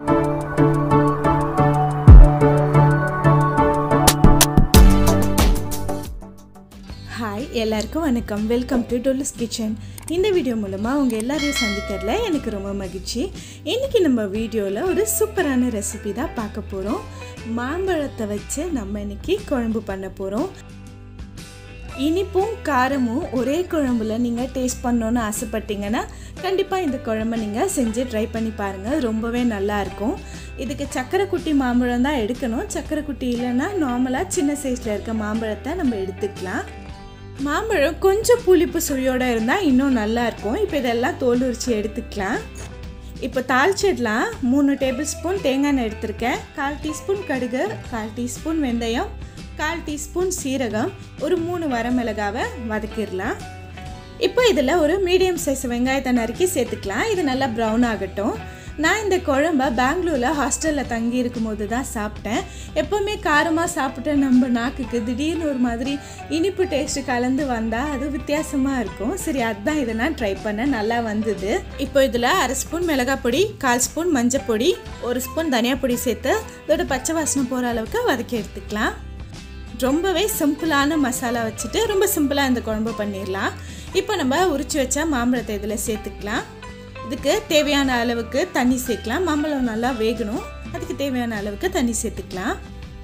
Hi, எல்லாருக்கும் வணக்கம். Welcome to டொல்லுஸ் கிச்சன். இந்த வீடியோ மூலமா உங்க எல்லாரையும் சந்திக்கிறதுல எனக்கு ரொம்ப மகிழ்ச்சி. இன்னைக்கு நம்ம வீடியோல ஒரு சூப்பரான ரெசிபி தான் பார்க்க போறோம். மாம்பழத்தை வச்சு நம்ம இன்னைக்கு குழம்பு பண்ண போறோம். இனிப்பும் காரமும் ஒரே குழம்புல நீங்க டேஸ்ட் பண்ணனும்னு ஆசைப்பட்டீங்கன்னா கண்டிப்பா இந்த குழம்பை நீங்க செஞ்சு ட்ரை பண்ணி பாருங்க. ரொம்பவே நல்லா இருக்கும். இதுக்கு சக்கரை குட்டி மாம்பழம் தான் எடுக்கணும். சக்கரை குட்டி இல்லைன்னா நார்மலா சின்ன சைஸ்ல இருக்க மாம்பழத்தை நம்ம எடுத்துக்கலாம். மாம்பழம் கொஞ்சம் புளிப்பு சுவையோட இருந்தால் இன்னும் நல்லா இருக்கும். இப்போ இதெல்லாம் தோல் உரிச்சு எடுத்துக்கலாம். இப்போ தாளிச்சிடலாம். 3 டேபிள் ஸ்பூன் தேங்காய் எண்ணெய் எடுத்திருக்கேன். 1/4 டீஸ்பூன் கடுகு, 1/4 டீஸ்பூன் வெந்தயம், 1/4 டீஸ்பூன் சீரகம், ஒரு 3 வரமிளகாவை வதக்கிடலாம். இப்போ இதில் ஒரு மீடியம் சைஸ் வெங்காயத்தை நறுக்கி சேர்த்துக்கலாம். இது நல்லா ப்ரௌன் ஆகட்டும். நான் இந்த குழம்ப பெங்களூரில் ஹாஸ்டலில் தங்கி இருக்கும் போது தான் சாப்பிட்டேன். எப்போவுமே காரமாக சாப்பிட்டு நம்ம நாக்குக்கு திடீர்னு ஒரு மாதிரி இனிப்பு டேஸ்ட்டு கலந்து வந்தால் அது வித்தியாசமாக இருக்கும். சரி, அதுதான் இதை நான் ட்ரை பண்ணேன். நல்லா வந்தது. இப்போ இதில் 1/2 ஸ்பூன் மிளகாய் பொடி, 1/4 ஸ்பூன் மஞ்சள் பொடி, 1 ஸ்பூன் தனியா பொடி சேர்த்து இதோட பச்சை வாசனை போகிற அளவுக்கு வதக்கி எடுத்துக்கலாம். ரொம்பவே சிம்பிளான மசாலா வச்சுட்டு ரொம்ப சிம்பிளாக இந்த குழம்பு பண்ணிடலாம். இப்போ நம்ம உரிச்சு வச்ச மாம்பழத்தை இதில் சேர்த்துக்கலாம். இதுக்கு தேவையான அளவுக்கு தண்ணி சேர்க்கலாம். மாம்பழம் நல்லா வேகணும். அதுக்கு தேவையான அளவுக்கு தண்ணி சேர்த்துக்கலாம்.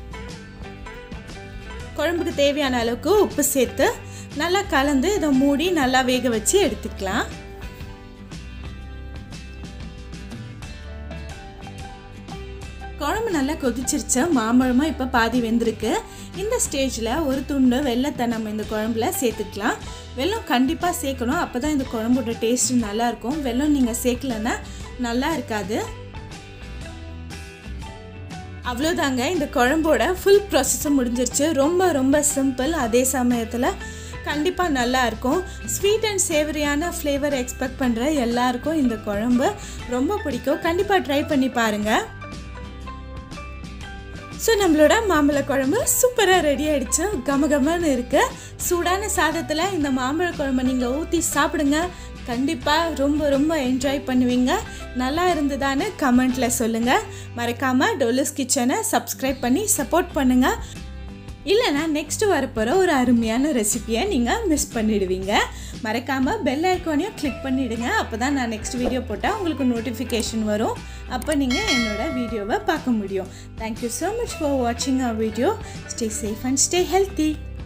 குழம்புக்கு தேவையான அளவுக்கு உப்பு சேர்த்து நல்லா கலந்து இதை மூடி நல்லா வேக வச்சு எடுத்துக்கலாம். குழம்பு நல்லா கொதிச்சிருச்சு. மாம்பழமாக இப்போ பாதி வெந்திருக்கு. இந்த ஸ்டேஜில் ஒரு துண்டு வெல்லத்தை நம்ம இந்த குழம்புல சேர்த்துக்கலாம். வெல்லம் கண்டிப்பாக சேர்க்கணும். அப்போ தான் இந்த குழம்போட டேஸ்ட்டு நல்லாயிருக்கும். வெல்லம் நீங்கள் சேர்க்கலன்னா நல்லா இருக்காது. அவ்வளோதாங்க, இந்த குழம்போட ஃபுல் ப்ராசஸும் முடிஞ்சிருச்சு. ரொம்ப ரொம்ப சிம்பிள். அதே சமயத்தில் கண்டிப்பாக நல்லாயிருக்கும். ஸ்வீட் அண்ட் சேவரியான ஃப்ளேவர் எக்ஸ்பெக்ட் பண்ணுற எல்லாருக்கும் இந்த குழம்பு ரொம்ப பிடிக்கும். கண்டிப்பாக ட்ரை பண்ணி பாருங்கள். ஸோ நம்மளோட மாம்பழ குழம்பு சூப்பராக ரெடி ஆகிடுச்சு. கமகமன்னு இருக்குது. சூடான சாதத்தில் இந்த மாம்பழ குழம்பை நீங்கள் ஊற்றி சாப்பிடுங்க. கண்டிப்பாக ரொம்ப ரொம்ப என்ஜாய் பண்ணுவீங்க. நல்லா இருந்ததான்னு கமெண்ட்டில் சொல்லுங்கள். மறக்காமல் டொல்லுஸ் கிச்சனை சப்ஸ்கிரைப் பண்ணி சப்போர்ட் பண்ணுங்கள். இல்லைனா நெக்ஸ்ட்டு வரப்போகிற ஒரு அருமையான ரெசிபியை நீங்கள் மிஸ் பண்ணிடுவீங்க. மறக்காமல் பெல் ஐக்கானையும் கிளிக் பண்ணிவிடுங்க. அப்போ தான் நான் நெக்ஸ்ட் வீடியோ போட்டால் உங்களுக்கு நோட்டிஃபிகேஷன் வரும். அப்போ நீங்கள் என்னோடய வீடியோவை பார்க்க முடியும். தேங்க்யூ ஸோ மச் ஃபார் வாட்சிங் our video. Stay safe and stay healthy.